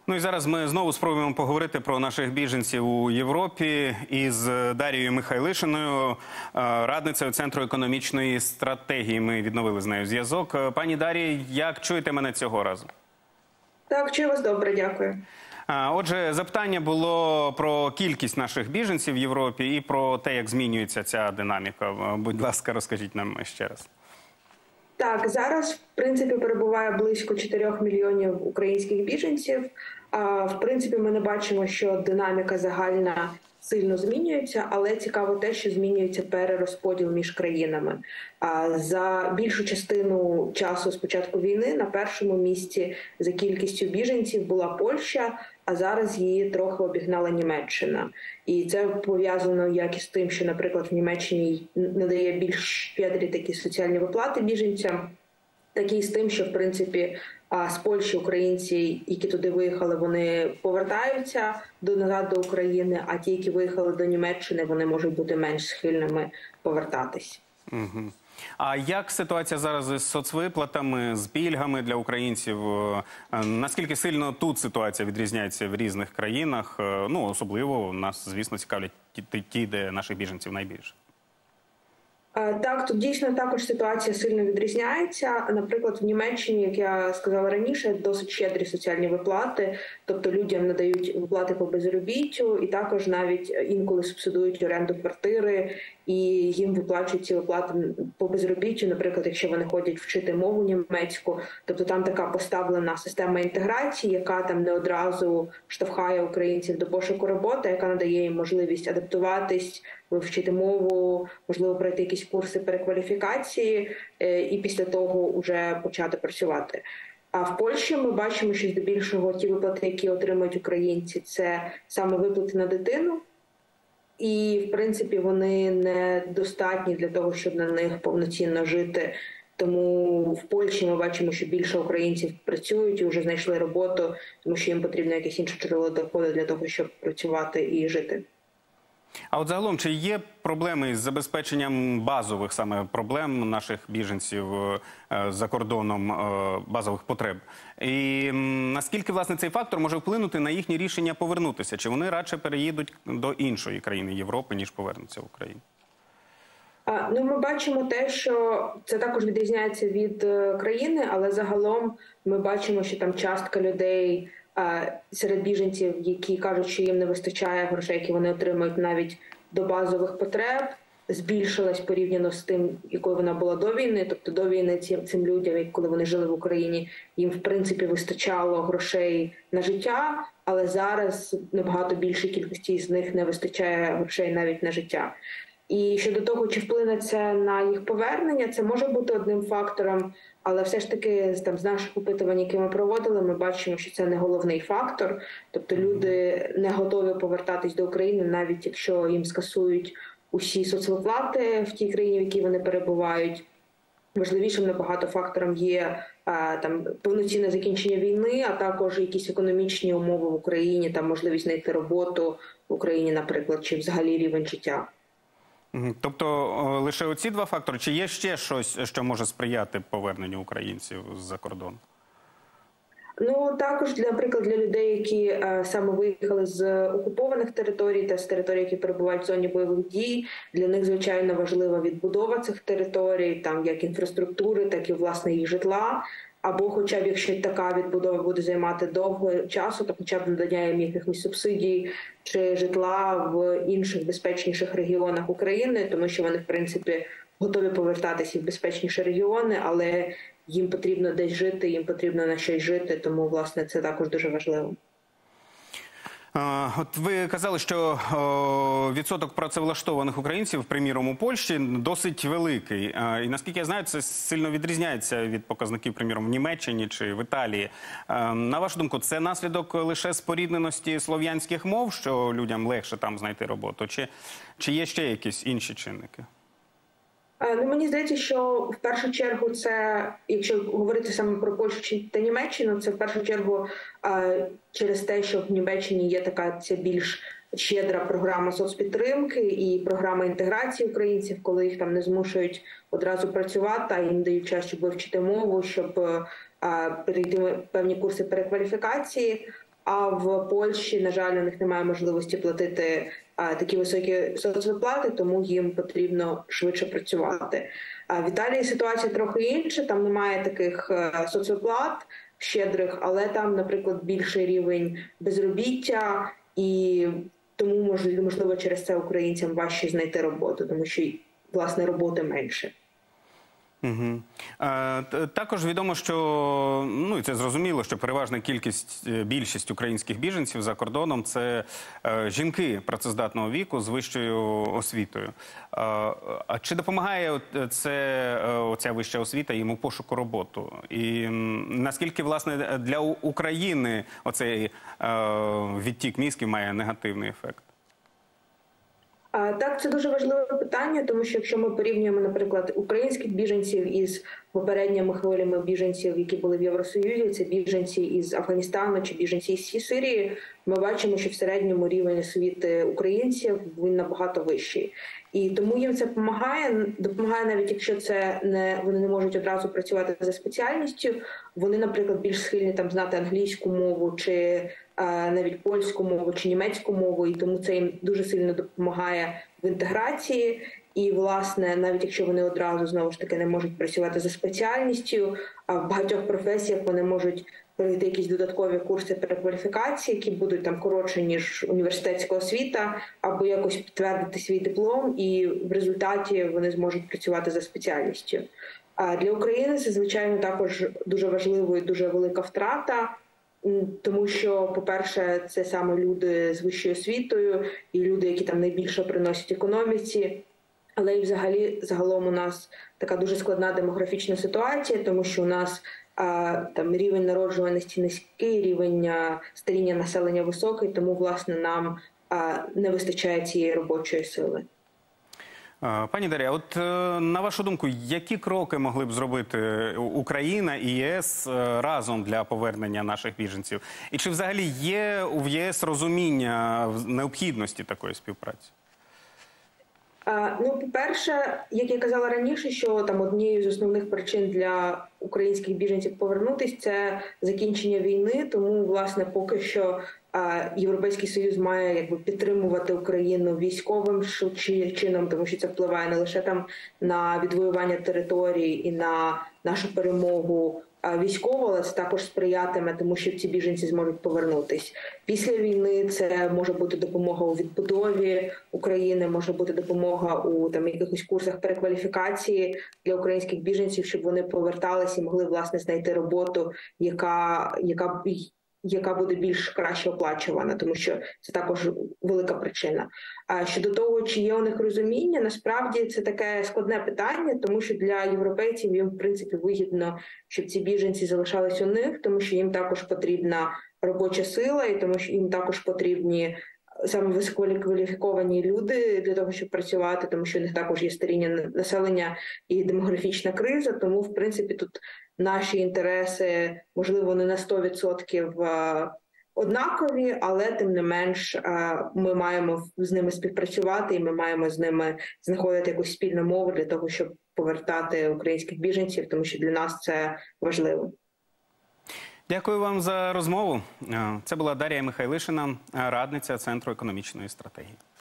Ну і зараз ми знову спробуємо поговорити про наших біженців у Європі із Дарією Михайлишиною, радницею Центру економічної стратегії. Ми відновили з нею зв'язок. Пані Дарія, як чуєте мене цього разу? Так, чую вас добре, дякую. Отже, запитання було про кількість наших біженців в Європі і про те, як змінюється ця динаміка. Будь ласка, розкажіть нам ще раз. Так, зараз, в принципі, перебуває близько 4 мільйонів українських біженців. В принципі, ми не бачимо, що динаміка загальна сильно змінюється, але цікаво те, що змінюється перерозподіл між країнами. За більшу частину часу з початку війни на першому місці за кількістю біженців була Польща, а зараз її трохи обігнала Німеччина. І це пов'язано як із тим, що, наприклад, в Німеччині надає більш щедрі такі соціальні виплати біженцям, так і з тим, що, в принципі, з Польщі українці, які туди виїхали, вони повертаються назад до України, а ті, які виїхали до Німеччини, вони можуть бути менш схильними повертатись. Угу. А як ситуація зараз із соцвиплатами, з пільгами для українців? Наскільки сильно тут ситуація відрізняється в різних країнах? Ну, особливо нас, звісно, цікавлять ті, де наших біженців найбільше. Так, тут дійсно також ситуація сильно відрізняється. Наприклад, в Німеччині, як я сказала раніше, досить щедрі соціальні виплати, тобто людям надають виплати по безробіттю і також навіть інколи субсидують оренду квартири і їм виплачують ці виплати по безробіттю, наприклад, якщо вони ходять вчити мову німецьку. Тобто там така поставлена система інтеграції, яка там не одразу штовхає українців до пошуку роботи, яка надає їм можливість адаптуватись, вивчити мову, можливо, пройти якісь курси перекваліфікації і після того вже почати працювати. А в Польщі ми бачимо, що здебільшого ті виплати, які отримують українці, це саме виплати на дитину. І, в принципі, вони недостатні для того, щоб на них повноцінно жити. Тому в Польщі ми бачимо, що більше українців працюють і вже знайшли роботу, тому що їм потрібно якесь інше джерело доходу для того, щоб працювати і жити. А от загалом, чи є проблеми із забезпеченням базових саме проблем наших біженців за кордоном, базових потреб? І наскільки, власне, цей фактор може вплинути на їхнє рішення повернутися? Чи вони радше переїдуть до іншої країни Європи, ніж повернуться в Україну? Ну, ми бачимо те, що це також відрізняється від країни, але загалом ми бачимо, що там частка людей серед біженців, які кажуть, що їм не вистачає грошей, які вони отримують навіть до базових потреб, збільшилась порівняно з тим, якою вона була до війни. Тобто до війни цим людям, коли вони жили в Україні, їм в принципі вистачало грошей на життя, але зараз набагато більшій кількості з них не вистачає грошей навіть на життя. І щодо того, чи вплине це на їх повернення, це може бути одним фактором, але все ж таки з наших опитувань, які ми проводили, ми бачимо, що це не головний фактор. Тобто люди не готові повертатись до України, навіть якщо їм скасують усі соцвиплати в тій країні, в якій вони перебувають. Важливішим набагато фактором є повноцінне закінчення війни, а також якісь економічні умови в Україні, там можливість знайти роботу в Україні, наприклад, чи взагалі рівень життя. Тобто лише оці два фактори? Чи є ще щось, що може сприяти поверненню українців з-за кордону? Ну, також, наприклад, для людей, які саме виїхали з окупованих територій та з територій, які перебувають в зоні бойових дій, для них, звичайно, важлива відбудова цих територій, там як інфраструктури, так і, власне, їх житла. Або хоча б, якщо така відбудова буде займати довго часу, то хоча б надання їм якихось субсидій чи житла в інших безпечніших регіонах України, тому що вони, в принципі, готові повертатися в безпечніші регіони, але їм потрібно десь жити, їм потрібно на щось жити, тому, власне, це також дуже важливо. От ви казали, що відсоток працевлаштованих українців, приміром, у Польщі досить великий. І, наскільки я знаю, це сильно відрізняється від показників, приміром, в Німеччині чи в Італії. На вашу думку, це наслідок лише спорідненості слов'янських мов, що людям легше там знайти роботу? Чи є ще якісь інші чинники? Ну, мені здається, що в першу чергу це, якщо говорити саме про Польщу та Німеччину, це в першу чергу через те, що в Німеччині є така ця більш щедра програма соцпідтримки і програма інтеграції українців, коли їх там не змушують одразу працювати, а їм дають час, щоб вивчити мову, щоб перейти певні курси перекваліфікації. А в Польщі, на жаль, у них немає можливості платити такі високі соцвиплати, тому їм потрібно швидше працювати. В Італії ситуація трохи інша, там немає таких соцвиплат щедрих, але там, наприклад, більший рівень безробіття, і тому, можливо, через це українцям важче знайти роботу, тому що, власне, роботи менше. Угу. Також відомо, що, ну і це зрозуміло, що переважна більшість українських біженців за кордоном – це жінки працездатного віку з вищою освітою. А чи допомагає ця вища освіта їм у пошуку роботи? І наскільки, власне, для України оцей відтік мізків має негативний ефект? Так, це дуже важливе питання, тому що якщо ми порівнюємо, наприклад, українських біженців із попередніми хвилями біженців, які були в Євросоюзі, це біженці із Афганістану чи біженці із Сирії, ми бачимо, що в середньому рівень освіти українців він набагато вищий. І тому їм це допомагає навіть якщо вони не можуть одразу працювати за спеціальністю, вони, наприклад, більш схильні там знати англійську мову чи навіть польську мову чи німецьку мову, і тому це їм дуже сильно допомагає в інтеграції. І, власне, навіть якщо вони одразу, знову ж таки, не можуть працювати за спеціальністю, а в багатьох професіях вони можуть пройти якісь додаткові курси перекваліфікації, які будуть там коротше, ніж університетська освіта, або якось підтвердити свій диплом, і в результаті вони зможуть працювати за спеціальністю. А для України це, звичайно, також дуже важлива і дуже велика втрата, тому що, по-перше, це саме люди з вищою освітою і люди, які там найбільше приносять економіці. Але і взагалі загалом у нас така дуже складна демографічна ситуація, тому що у нас там рівень народжуваності низький, рівень старіння населення високий, тому, власне, нам не вистачає цієї робочої сили. Пані Дар'я, от на вашу думку, які кроки могли б зробити Україна і ЄС разом для повернення наших біженців? І чи взагалі є у ЄС розуміння необхідності такої співпраці? Ну, по-перше, як я казала раніше, що там однією з основних причин для українських біженців повернутися – це закінчення війни. Тому, власне, поки що Європейський Союз має підтримувати Україну військовим чином, тому що це впливає не лише там на відвоювання територій і на нашу перемогу військово, але це також сприятиме, тому що ці біженці зможуть повернутись. Після війни це може бути допомога у відбудові України, може бути допомога у там якихось курсах перекваліфікації для українських біженців, щоб вони поверталися і могли, власне, знайти роботу, яка буде більш краще оплачувана, тому що це також велика причина. А щодо того, чи є у них розуміння, насправді це таке складне питання, тому що для європейців їм, в принципі, вигідно, щоб ці біженці залишались у них, тому що їм також потрібна робоча сила, і тому що їм також потрібні саме висококваліфіковані люди для того, щоб працювати, тому що у них також є старіння населення і демографічна криза, тому, в принципі, тут наші інтереси, можливо, не на 100% однакові, але, тим не менш, ми маємо з ними співпрацювати і ми маємо з ними знаходити якусь спільну мову для того, щоб повертати українських біженців, тому що для нас це важливо. Дякую вам за розмову. Це була Дар'я Михайлишина, радниця Центру економічної стратегії.